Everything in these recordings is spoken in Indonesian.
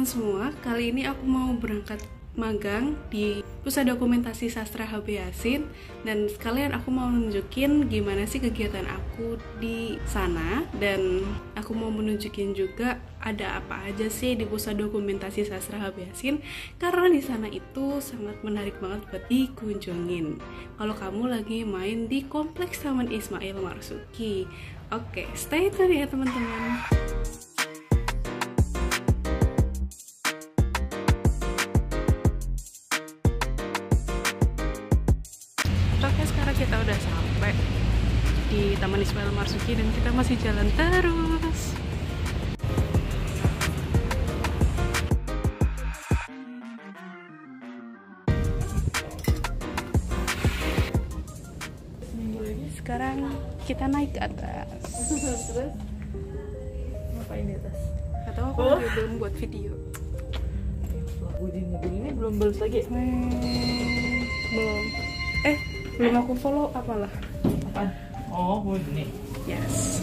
teman-teman semua, kali ini aku mau berangkat magang di Pusat Dokumentasi Sastra HB Yasin, dan sekalian aku mau nunjukin gimana sih kegiatan aku di sana, dan aku mau menunjukin juga ada apa aja sih di Pusat Dokumentasi Sastra HB Yasin, karena di sana itu sangat menarik banget buat dikunjungin kalau kamu lagi main di Kompleks Taman Ismail Marzuki. Oke, stay tune ya teman-teman. Oke, sekarang kita udah sampai di Taman Ismail Marzuki dan kita masih jalan terus. Sekarang kita naik ke atas. Terus ngapain di atas? Gak tahu, aku lagi belum buat video. Ini belum balas lagi. Belum. Belum aku follow apalah. Apaan? Oh, ini. Yes.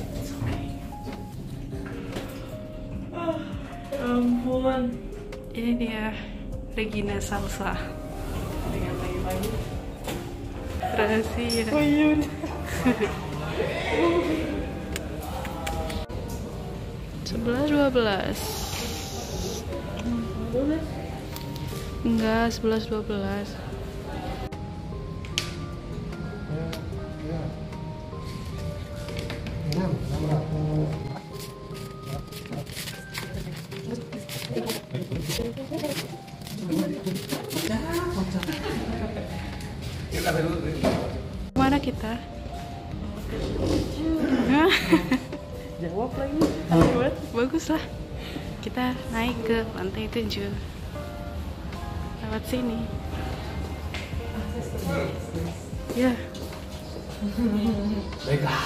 Ampun. Ini dia Regina Salsa dengan layu-layu rahasia. Ayun. 11-12. Enggak, 11-12. Mana kita? Jawab lagi. Bagus lah. Kita naik ke lantai 7 lewat sini. Ya. Baiklah.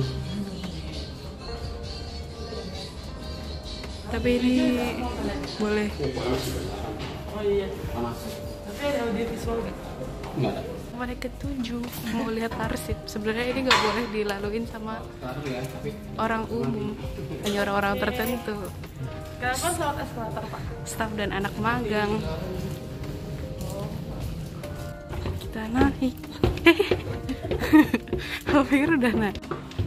Tapi ini boleh. Oh iya. Panas. Tapi ada audio visual nggak? Enggak ada. Lantai ke-7 mau lihat arsip. Sebenarnya ini nggak boleh dilaluin sama Taruh ya, tapi orang umum, hanya orang-orang tertentu, Kenapa lewat eskalator, Pak? staf dan anak magang. Kita naik. Aku pikir udah naik.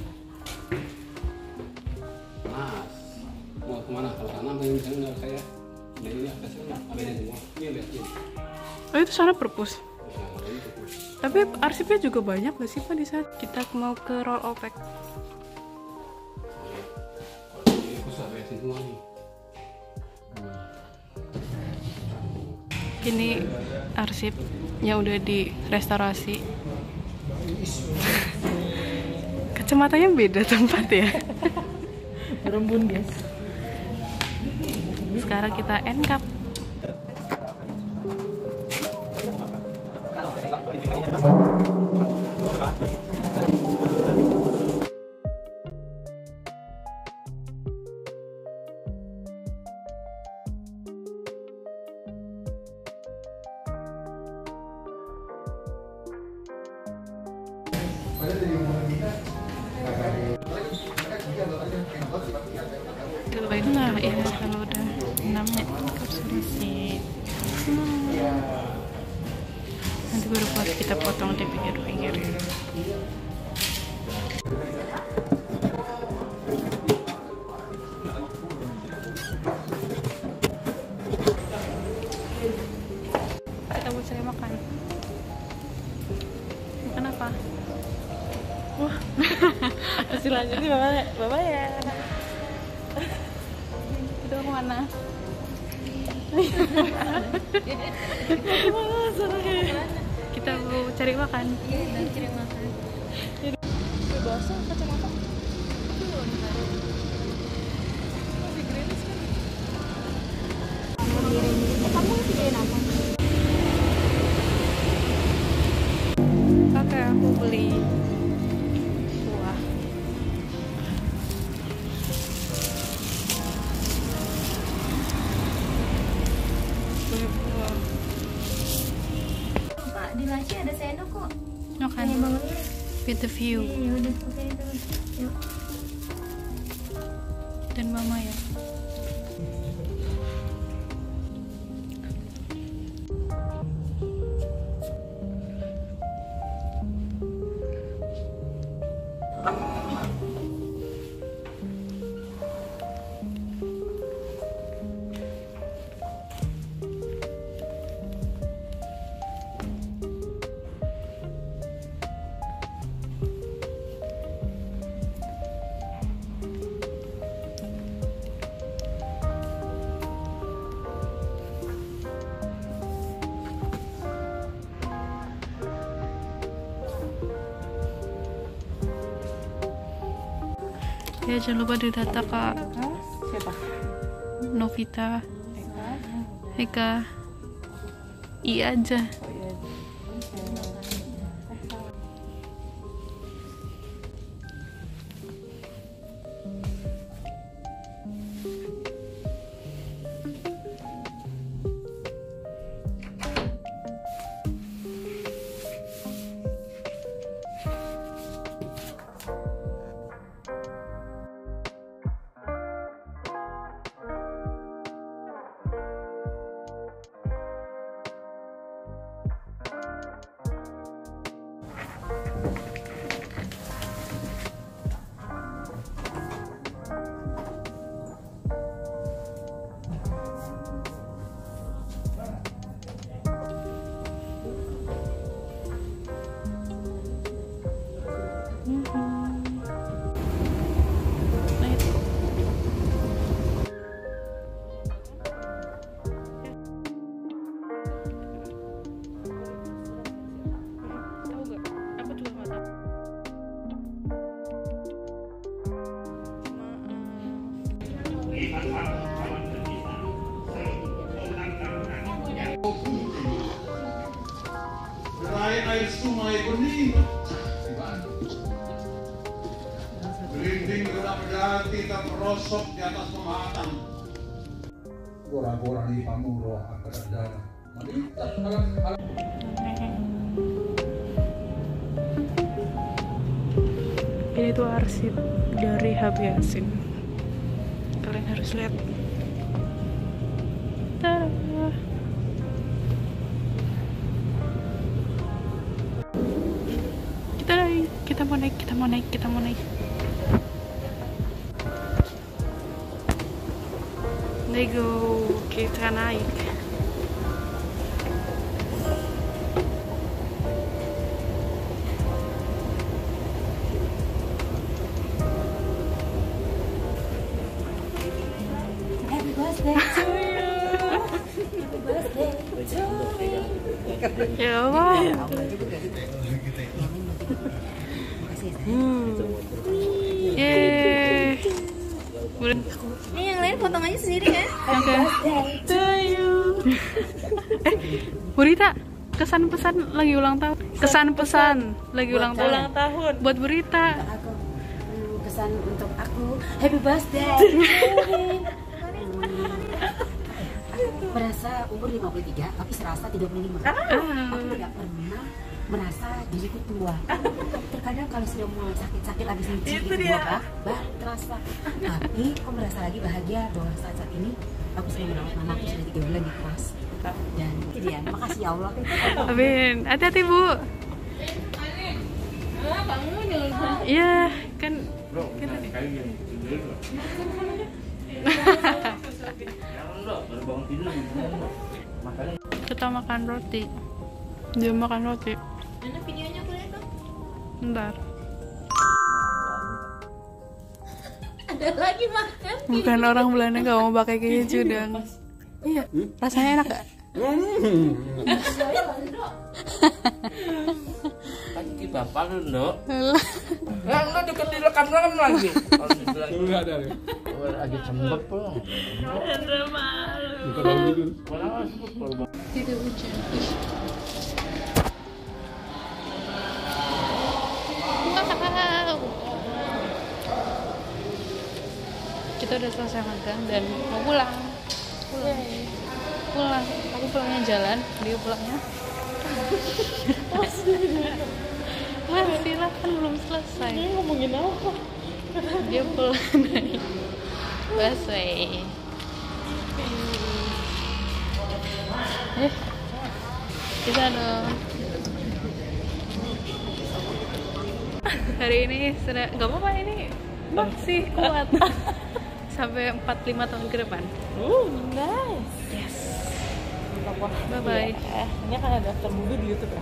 panas. Mau kemana? Kalau sana mungkin bisa nggak saya. Nah ini atasnya ada yang semua. Ini lihat ini. Oh, itu sana perpus. Nah, kalau ini tuh. Tapi arsipnya juga banyak gak sih Pak di saat kita mau ke roll opek? Kalau ini pusat beresin semua nih. Ini arsip yang udah direstorasi. Kacamatanya beda tempat ya. Berembun, guys. Sekarang kita NCAP. Nah, ya kalau udah 6 menit kapsulasi. Nanti baru kita potong di pinggir-pinggir. Kita mau cari makan. Makan apa? Wah, Masih lanjut nih, Bapak ya. itu mana? Kita mau cari makan. Cari makan. Basah kacamata. Masih gerimis kan? Kamu masih beliin apa? Oke, aku beli buah. Beli buah. Pak, di laci ada sendok kok. Makan Yang bangun with the view. ya udah, oke terus. Yuk. Dan mama ya. Ya jangan lupa didata Kak. Siapa? Novita, Eka. Eka, I aja. Oh iya. Gerai air sungai bening. Berinding gerak-gerati tak merosot di atas pematang. Gora-gora di pamuro akan darah. Melintas alat-alat. Ini tuh arsip dari HB Yasin. Kalian harus lihat. Tada. Kita mau naik. Let's go, kita naik. Happy birthday to you. Happy birthday to me. Ya Allah. Yeay. Ini yang lain potong aja sendiri kan? Oke. To you. Burita, kesan pesan lagi ulang tahun. Kesan pesan lagi ulang tahun. Ulang tahun. Buat Burita. Aku pesan untuk aku happy birthday. Merasa umur 53 tapi serasa 35. Aku tidak pernah merasa diriku tua. Terkadang kalau sudah mulai sakit-sakit habis nyuci Itu dia. baru terasa. Tapi aku merasa lagi bahagia bahwa saat ini aku sudah merawat mamaku sudah 3 bulan di kelas. Dan itu dia. Makasih ya Allah. Amin. Hati-hati Bu. Iya kan. Kita makan roti. Dia makan roti. Mana videonya aku lihat dong? Bentar. Ada lagi makan. Bukan orang Belanda nggak mau pakai keju dong. Iya. Rasanya enak gak? Kaki bapak lu, Ndok. Lah, lu deket direkam lagi. Kalau dibilang Enggak ada. lagi cembek loh. Bukan bau gitu. Tidak hujan. Wow. Kita udah selesai magang dan mau pulang. Aku pulangnya jalan, dia pulangnya masih lah, kan belum selesai. Ini ngomongin apa? Dia pulang naik busway. Kita dong. Hari ini sudah nggak apa-apa, ini masih kuat sampai 4-5 tahun ke depan. Nice. Yes. Apa? Bye bye. Ini kan ada daftar buku di YouTube ya?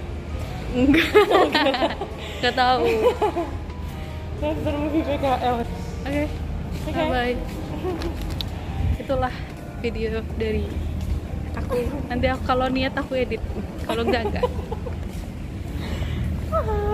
Nggak tahu. Daftar buku PKL. Oke. Bye bye. Itulah video dari aku. Nanti aku, kalau niat aku edit, kalau enggak.